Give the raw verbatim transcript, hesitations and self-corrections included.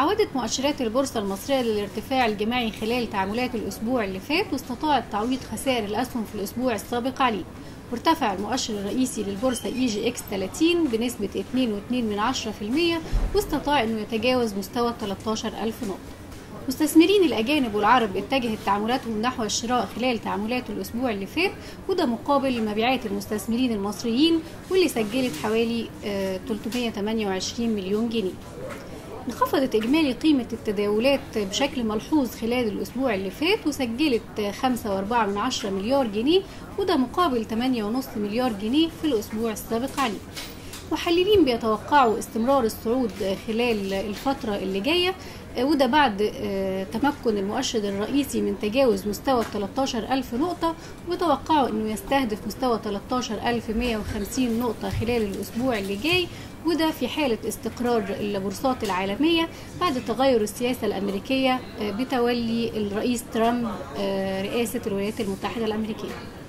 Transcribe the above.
تعودت مؤشرات البورصة المصرية للارتفاع الجماعي خلال تعاملات الأسبوع اللي فات، واستطاعت تعويض خسائر الأسهم في الأسبوع السابق عليه. وارتفع المؤشر الرئيسي للبورصة إي جي إكس ثلاثين بنسبة اثنين فاصلة اثنين بالمئة، واستطاع أنه يتجاوز مستوى ثلاثة عشر ألف نقطة. مستثمرين الأجانب والعرب اتجهت تعاملاتهم نحو الشراء خلال تعاملات الأسبوع اللي فات، وده مقابل مبيعات المستثمرين المصريين واللي سجلت حوالي ثلاثمئة وثمانية وعشرين مليون جنيه. انخفضت إجمالي قيمة التداولات بشكل ملحوظ خلال الأسبوع اللي فات، وسجلت خمسة فاصلة أربعة مليار جنيه، وده مقابل ثمانية فاصلة خمسة مليار جنيه في الأسبوع السابق عليه. محللين بيتوقعوا استمرار الصعود خلال الفترة اللي جاية، وده بعد تمكن المؤشر الرئيسي من تجاوز مستوى ثلاثة عشر ألف نقطة، وتوقعوا أنه يستهدف مستوى ثلاثة عشر ألف ومئة وخمسين نقطة خلال الأسبوع اللي جاي، وده في حالة استقرار البورصات العالمية بعد تغير السياسة الأمريكية بتولي الرئيس ترامب رئاسة الولايات المتحدة الأمريكية.